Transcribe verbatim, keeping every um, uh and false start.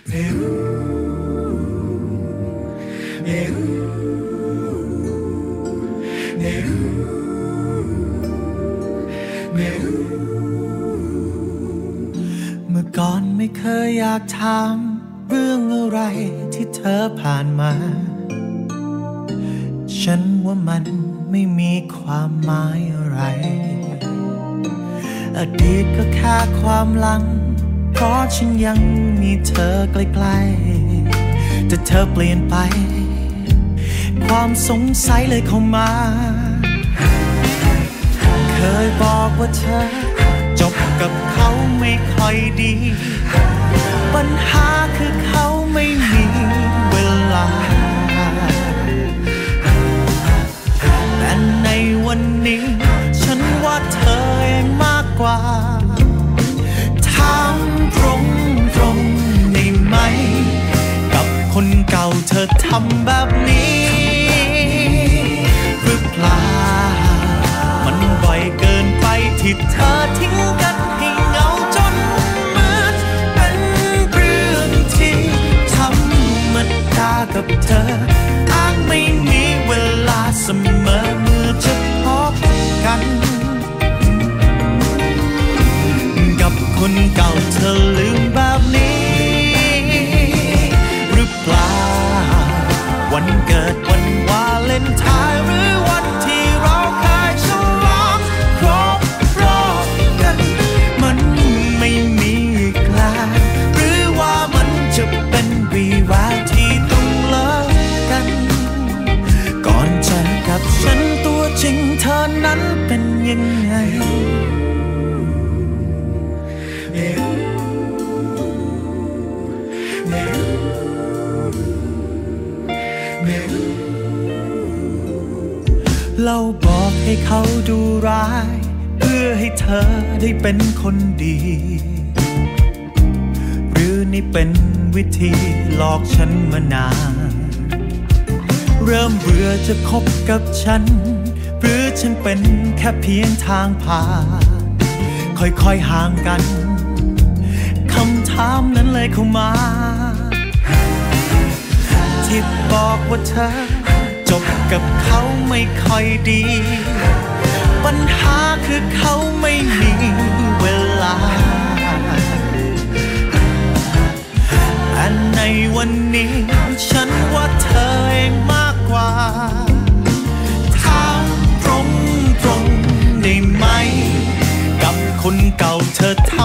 เมื่อก่อนไม่เคยอยากถามเรื่องอะไรที่เธอผ่านมาฉันว่ามันไม่มีความหมายอะไรอดีตก็แค่ความหลังเพราะฉันยังมีเธอใกล้ๆแต่เธอเปลี่ยนไปความสงสัยเลยเข้ามาเคยบอกว่าเธอจบกับเขาไม่ค่อยดีปัญหาคือเขาไม่มีเวลาแต่ในวันนี้ฉันว่าเธอเองมากกว่าถามตรงตรงได้ไหมกับคนเก่าเธอทำแบบนี้หรือเปล่ามันบ่อยเกินไปที่เธอทิ้งกันให้เหงาจนเหมือนเป็นเรื่องที่ธรรมดากับเธออ้างไม่มีเวลาเสมอเมื่อจะพบกันกับคนเก่าเธอลืมแบบนี้หรือเปล่าวันเกิดวันวาเลนไทน์หรือวันที่เราเคยฉลองครบรอบกันมันไม่มีอีกแล้วหรือว่ามันจะเป็นวีแววที่ต้องเลิกกันก่อนเจอกับฉันตัวจริงเธอนั้นเป็นยังไงเราบอกให้เขาดูร้ายเพื่อให้เธอได้เป็นคนดีหรือนี่เป็นวิธีหลอกฉันมานานเริ่มเบื่อจะคบกับฉันหรือฉันเป็นแค่เพียงทางผ่านค่อยๆห่างกันคำถามนั้นเลยเข้ามาที่บอกว่าเธอจบกับเขาไม่ค่อยดีปัญหาคือเขาไม่มีเวลาแต่ในวันนี้ฉันว่าเธอเองมากกว่าถามตรงตรงได้ไหมกับคนเก่าเธอท